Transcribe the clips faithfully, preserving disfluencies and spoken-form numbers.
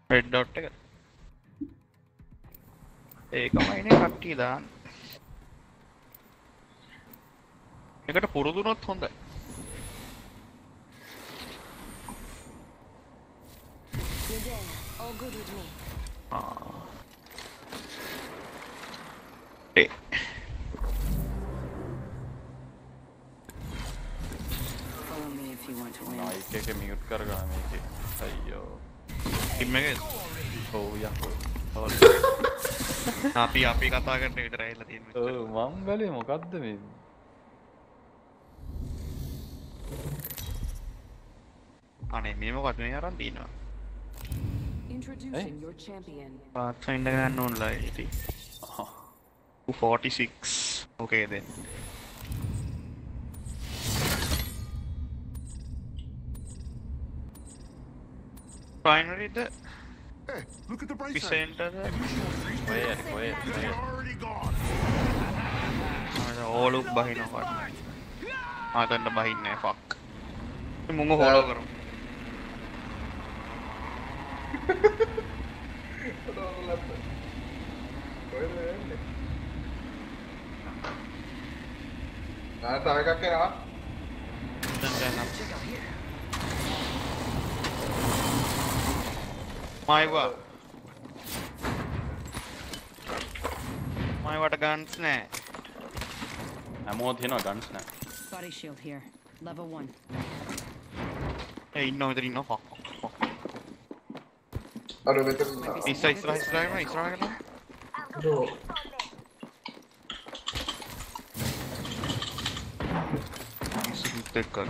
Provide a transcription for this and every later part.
red dot එක ඒකමයිනේ කට්ටිය දාන්න එකට පුරුදුනොත් හොඳයි All good with me. ඒ Follow me if you want to win. Mic के म्यूट कर गया මේකේ අයියෝ ටීම් එකේ ඔව් යකෝ අපි අපි කතා කරන විතරයි ඇවිල්ලා තියෙන්නේ ඔව් මම බැලුවේ මොකද්ද මේ අනේ මේ මොකද මේ අරන් දිනවා Introducing your champion. පාත් ෆයින්ඩ් ගන්න ඕනලා ඉතින් two forty-six okay then finally the Hey, look at the bright we side. center the where where where Already gone. all up බහිනවා ආතන්න බහින්නේ fuck මුංග හොලෝ කරමු Nah, tak ada kakek lah. දැන් දැන් මයිවා මයිවට ගන්ස් නෑ හැමෝම තියෙනවා ගන්ස් නෑ Body shield here. Level one. ඒ ඉන්නව මෙතන ඉන්නව fuck fuck Aduh, betul. ඉස්සර ඉස්සර ඉස්සරහම ඉස්සරහම ගන්න Aduh. ටෙක් කර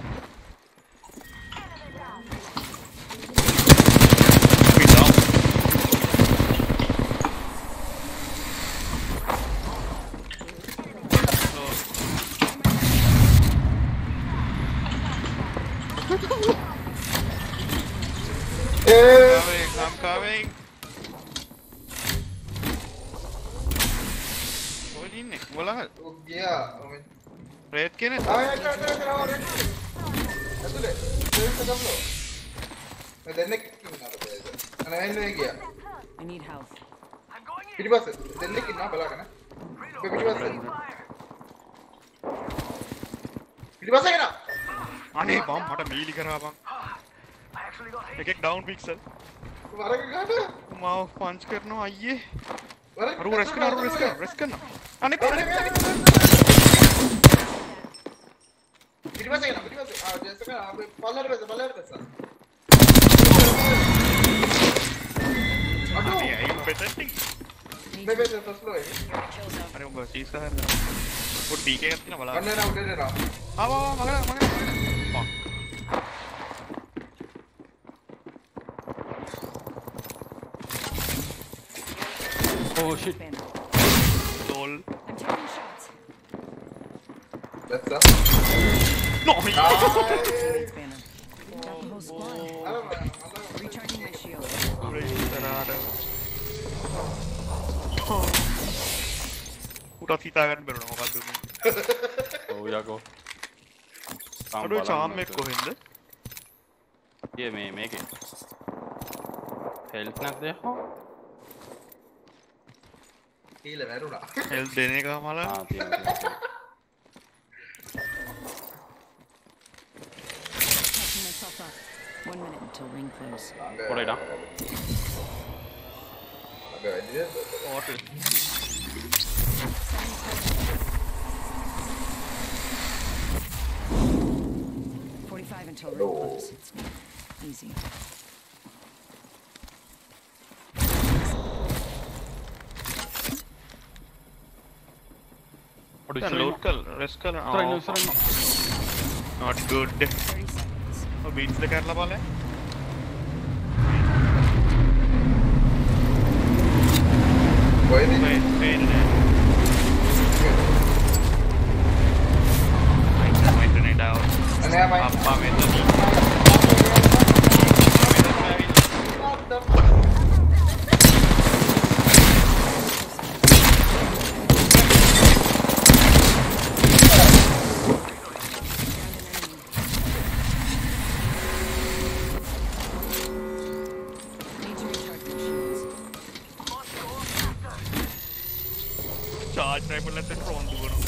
Coming, I'm coming. What in it? Bola. Oh, gila. Red kene. Ah, ya, ya, ya, ya, ya. Itu deh. Itu sedap loh. Ada nek ini apa itu? Anak ini lagi ya. I need health. Pilih bas. Ada nek ini apa lagi na? Pilih bas. Pilih bas ya na? අනේ බම් මට මීලි කරා බං එකෙක් down පික්සල් Marah ke mana? මාව පන්ච් කරනවා අයියේ Marah. අරු රෙස් කරනවා අරු රෙස් කරනවා රෙස් කරනවා අනේ Pilih bas ya na? Pilih bas. Ah, jasa kan. Apa? Palar bas, palar bas. අනේ අයියෝ පෙටෙන්ටිං Bebe, itu slow ini. අනේ උඹ චීස් කරන්න පොඩ් පීකේ එකක් තියෙනවා බලන්න Mana na? Udah deh na. ආවා මගල මගල මගල fuck oh shit Banner. lol I'm taking shots. That's up. no Banner. Got the whole squad. Alam, alam. Recharging my shield. ඉස්සරහට උටත් හිතා ගන්න බැරුණා මොකද්ද මේ ඔව් යකෝ අඩෝ චාම් එක කොහෙන්ද ये මේ මේකේ හෙල්ත් නැද්ද යකෝ Gila, baru na. හෙල්ත් දෙන එක මල ආ තියෙනවා තියෙනවා Catching myself up. One minute until ring close. පොරේඩා Agak ini dia. ඕටර් Forty-five until ring close. Easy. පොඩි දැන් ලෝඩ් කල් රෙස් කරන ඉස්සරහින් ඉස්සරහින් not good Thirty seconds. ඔය බීට්ස් දෙක කරලා බලන්න Oh ini. මේ පේන්නේ නැහැ ඉන්ටර්නෙට් ආව Aneh apa? අප්පා මෙතන Need to recharge my charge rifle එකත් රෝන් දුවනවා.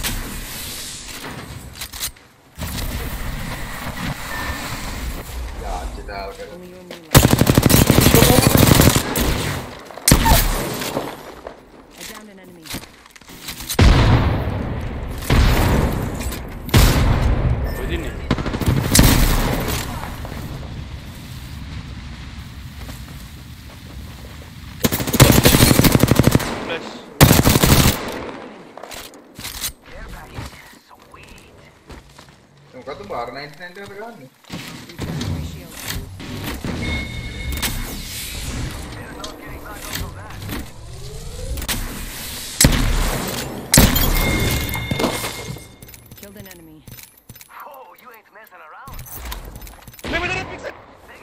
යාච්චි දාල් කරා. Only you and me left. I downed an enemy. Within it. Flash. මොකද බාර් ninety-nine එකට ගන්නේ? Recharging my shield. Killed an enemy. Let me let me fix it.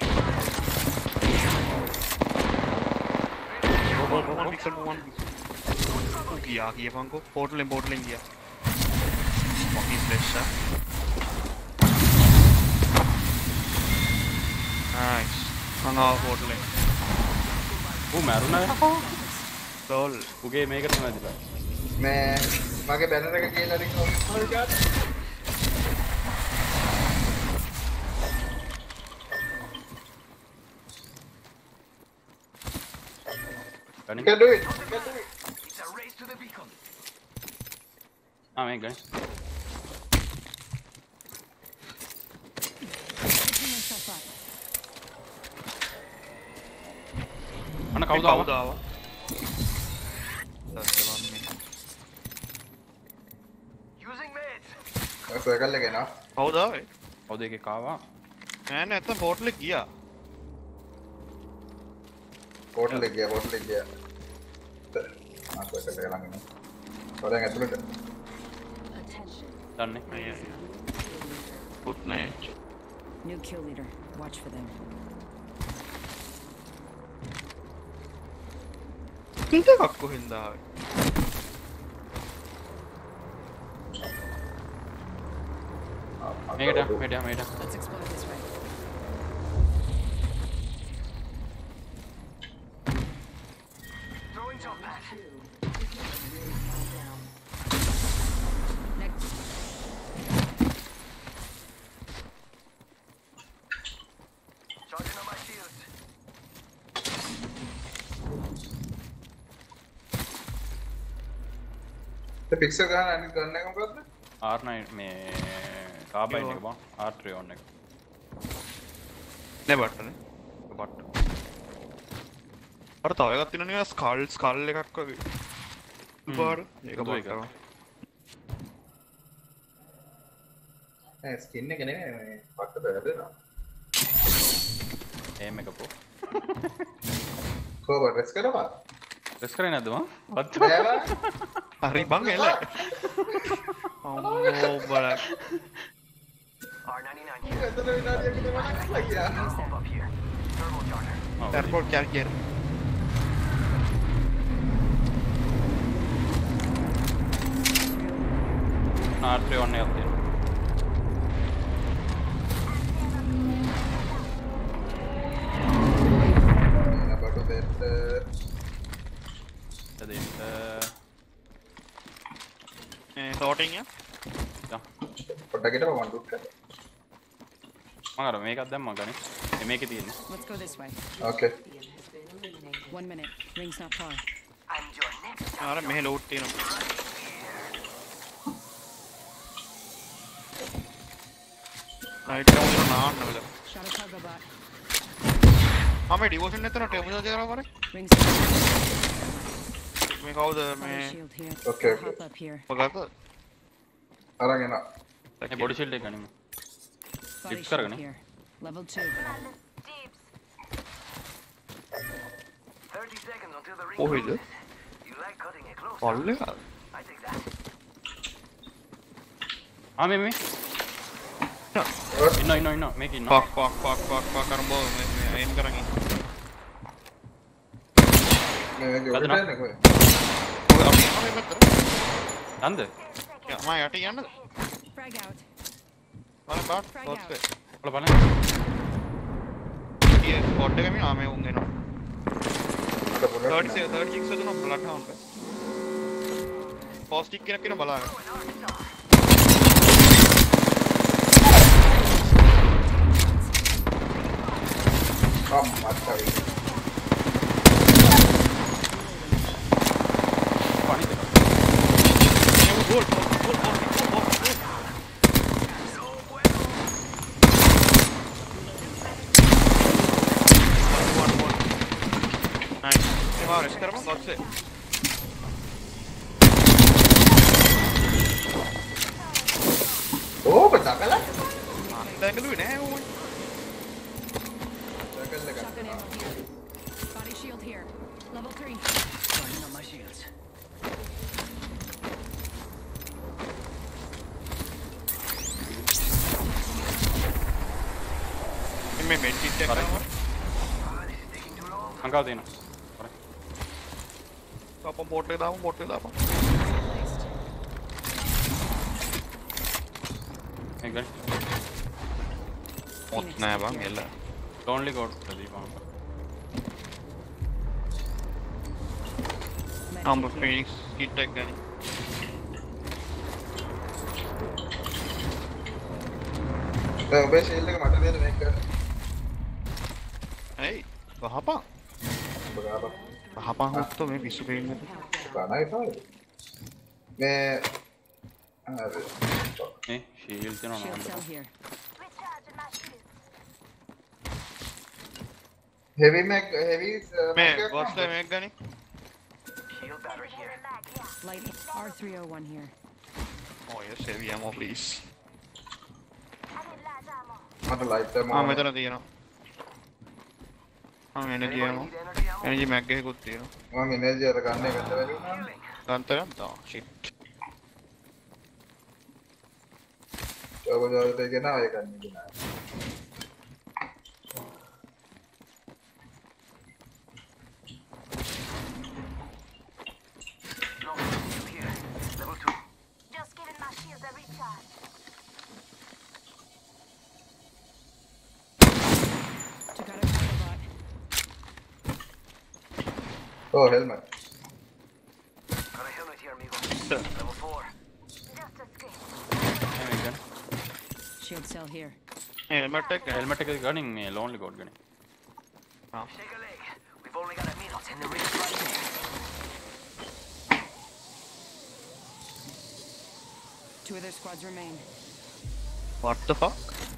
One pixel, one pixel. Oh, गया गया पंको. Portal in portal in गया. Fucking flash shot. Nice. Hung out portal in. ඌ මැරුණා යකෝ. Lol. උගේ මේක තමයි දිලා. මේ මගේ බැනර් එක කියලා රින් oh my god. ගනි. You can do it. You can do it. ආ මේක ගනි. Picking myself up. අන්න කවුද කවුද ආවා? ආවා? දස්සවන්නේ. ඔය සර්කල් එකේ නා. කවුද ආවේ? කවුද එකේ කාවා? නෑ නෑ නැත්තම් portal එක ගියා. පෝටල් එක ගියා පෝටල් එක ගියා. ආ සර්කල් එක ළඟ ඉන්න. ඔතෙන් ඇතුළට. දන්නේ. අයියා. Good night. New kill leader. Watch for them. කිල්ද එකක් කොහෙන්ද ආවේ? මේකට මේකට මේකට. Let's explore this way. Next. The pixel ගන්න අනිත් ගන්න එක මොකද්ද? ආර් නයින් මේ කාබයින් එක බං ආර් ත්‍රී ඔන් එක. නෑ බට්ටනේ. බට්ට. අර තව එකක් තියෙනවා නිකන් ස්කල් ස්කල් එකක් වගේ. උපාර ඒක දුව එක. බට්ටව. නෑ ස්කින් එක නෙමෙයි මේ පට්ට බැලදෙනවා. ඒම් එක පො. කොහොමද රෙස් කරනවා? රෙස් කරේ නැද්ද මං? වත්. නෑලා. හරි බං එල. අම්මෝ බලක්. එතන විනාඩියකට මම ගියා. Airport carrier. R three one එකක් තියෙනවා. බඩු දෙන්න දෙන්න ඒ සෝටින් යා. යා. පොඩ්ඩකට මම ඩුට් කරා. මම අර මේකක් දැම්මා ගනි. මේකේ තියෙන්නේ. Let's go this way. Okay. One minute. Ring's not far. අර මෙහෙ ලෝඩ් තියෙනවා. රයිට් එක උඩ නාන්න වල. Shot a cargo bot. ආ මේ ඩිවෝෂන් නැතන ටර්මිනල් එක කරා කරේ. Ring's not far. මේ කවුද Body මේ shield here. Okay, Hop okay. up here. මොකක්ද? අරන් එනවා. මේ බොඩි ෂීල්ඩ් එක ගනිමු. Body Lift shield කරගෙන. here. Level two. කොහෙද? පල්ලේ. ආ මේ මේ. ඉන්න ඉන්න ඉන්න මේක ඉන්න. පක් පක් පක් පක් පක් කරඹෝ මේ මේ අයින් කරන් ඉන්න. මේ ගදනා. ජොඩ දෙන්න කොහෙ? ඔය අපි යනවා මේ පැත්තට. යන්ද? යා මම යට යන්නද? Frag out. මම බාට් Frag පොත් out. එක. ඔල බලන්න. ඊයේ ස්පොට් එක මේ ආ මේ උන් එනවා. අර බුලට් thirty-six thirty-six දුන්නා බ්ලඩ් හවුන්ඩ්. Postic එකක් කියන බලාගන්න. Come, Matsari. Goal, goal, goal, goal, goal, goal. One, one. Nice. Wow, rest करो बहुत से. Oh, बता कला. Dengelu ini, oh. Shotgun ammo here. Body shield here. Level three. Charging on my shields. मैं main चीज चेक करूंगा. अंका देना. तो अपन बोट ले दाऊं, बोट ले दाऊं. एक gun. Mot näe bang jälle. Lonely God Pradeep वहाँ पर. हम फिनिक्स की टैग गनी. मैं बस shield का मटर दे दे एक कर. Hey, वहाँ पा. बराबर. वहाँ पा हूँ तो मैं विश्व गेम में. गाना ही था. मैं अरे नहीं शील्ड तो ना Shield cell here. heavy mag heavy मैं बॉस ले मैं गनी. Shield battery here. Light R three oh one here. Oh yes, heavy ammo please. मटर लाइट है हाँ मैं तो ना दिया ना. हाँ energy ammo. Energy mag के कुछ दिया ना. मैं मैनेज यार करने का चला गया. जानते हैं तो shit. तो वो जो देखे ना ये करने की ना. Here. Level two. Just giving my shields a recharge. Took out a bot. Oh helmet. Got a helmet here, amigo. Level four. Just a screen. एक gun. Shield cell here. Helmet tech. Helmet के gunning में Lonely God gunning. हाँ. Shake a leg. We've only got a minute in the ring right there. Two other squads remain. What the fuck?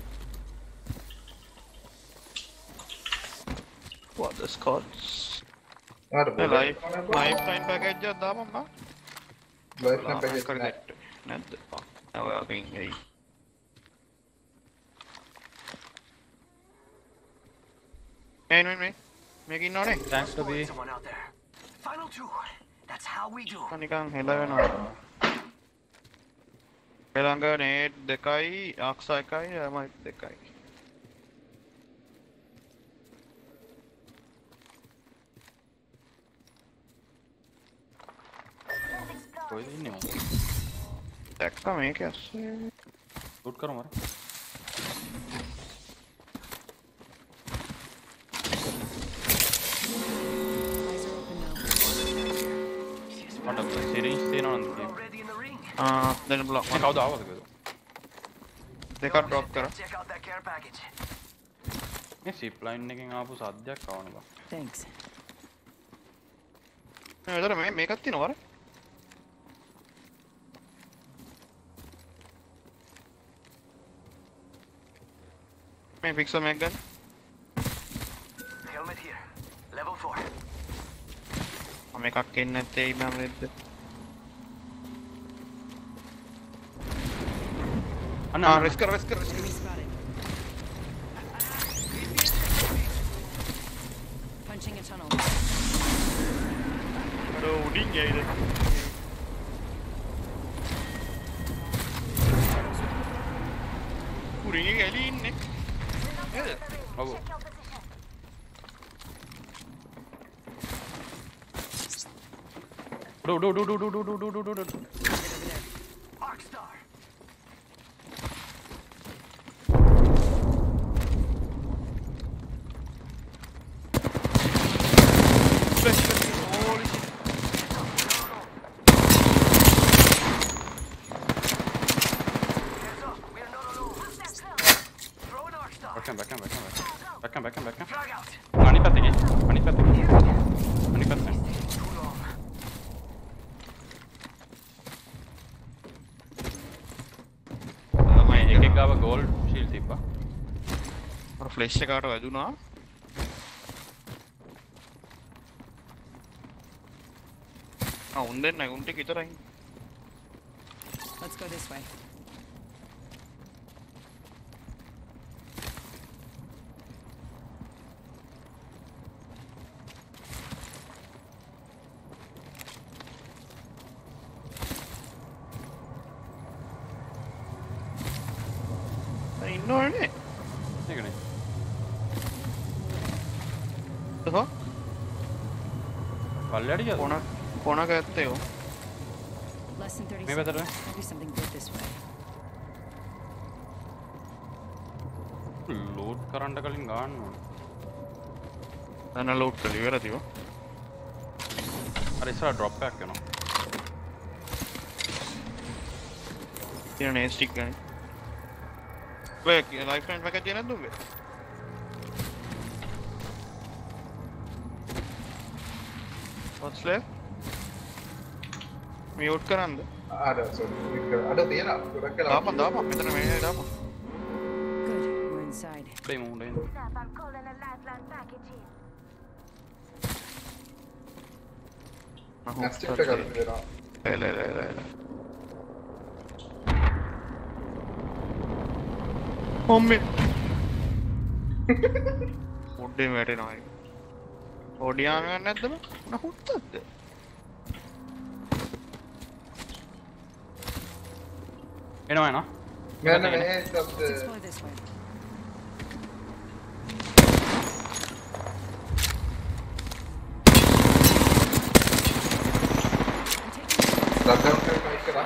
What the scots? यार मैं life lifeline package जाता हूँ मम्मा. Life में package कर ना. दे. नहीं तो fuck. अब आ गई गई. Hey, no, no. Making no, no. Thanks to be. Someone out there. Final two. That's how we do. Panikang hello na. Kailangan net dekai, aksai kai, amay dekai. कोई नहीं हो. Dekka में कैसे? शूट करो मारो. Eyes are open now. मतलब series तीन और अंदर. Already in the ring. Ah, then block. मैं खाओ दावा लगे तो. Dekka drop करा. Check out that care package. ये zip line ने किंग आपू साथ दिया खाओ ना. Thanks. मैं इधर मैं मैं करती ना वारे. मैं fix a mag gun. Helmet here. Level four. हमें का किन नते ही मैं हमने दे. हाँ risk कर risk कर risk कर. Enemy spotted. Punching a tunnel. अरे उड़ीं गया इधर. उड़ीं गया लीन ने. अब Check your position. डो डो डो डो डो डो डो डो डो डो. Arcstar. Holy shit. back back back back back back අනිත් පැත්තේ ගියේ අනිත් පැත්තේ ගියේ අනිත් පැත්තේ මම එකෙක් ගාව ගෝල්ඩ් ෂීල්ඩ් තිබ්බා අර ෆ්ලැෂ් එකට වැදුනා ආ උන් දෙන්නයි උන් ටික විතරයි Let's go this way. ඉන්නවනේ ඒකනේ තෝ පල්ලෙඩි ගියද කොන කොනක ඇත්තේ ඔ Less than thirty මේ seconds. පැත්තට I'll do something good this way. Load කරන්න කලින් ගන්න ඕනේ දැන් ලෝඩ් කරලා ඉවරද ඉව අර ඉස්සරහ ඩ්‍රොප් එකක් වෙනවා තියෙන නේ ස්ටික් ගන්න Wait, life line package දෙන්නද දුන්නේ? What's left? Mute කරන්ද? අර sorry අර තියෙනවා ගොඩක් කළා දාපන් දාපන් මෙතන මේ දාපන්. Good. We're inside. play mode in Snap, I'm calling a lifeline package in. නැස්ට් එක කරලා දෙනවා ලේ ලේ ලේ ලේ. Homie. උඩේ වැටෙනවා ඒක. ඔඩියාම යන්නේ නැද්ද බ? නහුත්තක්ද? එනවා එනවා මම මේ Let's explore this way. ලග්ගම් කරලා කරා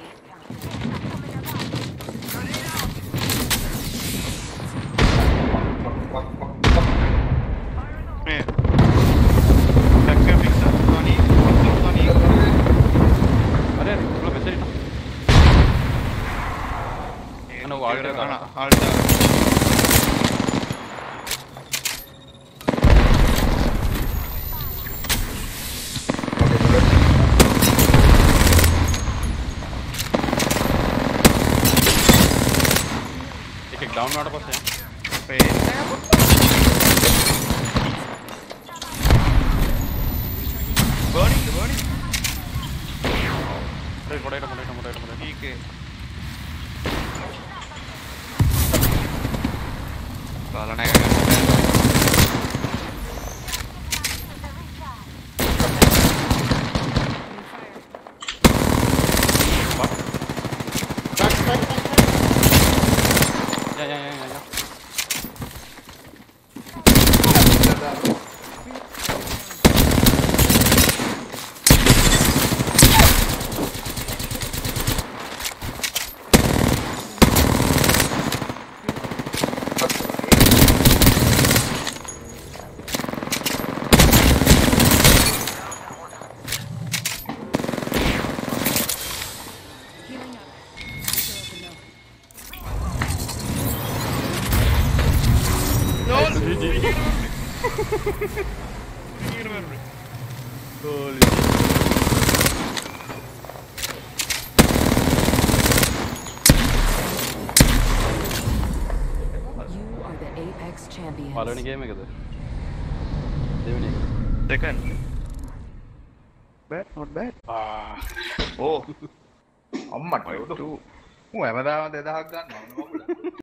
මේ. දැක්කම මික්සර් තෝනි තෝනි අර අර පුළ මෙතන අන වාල්ටර් ගන්න ගන්න හාල්ට එකෙක් ඩවුන් වුණාට පස්සේ පේන්නේ burning burning ඒ මොඩේට මොඩේට මොඩේට මොඩේට ठीक है काला नहीं करना या या या या Healing up. Eyes are open now. You are the Apex champions. පළවෙනි ගේම් එකද දෙවෙනි එක second bad not bad ආ oh අම්මට උ හැමදාම දෙදහක් ගන්නවා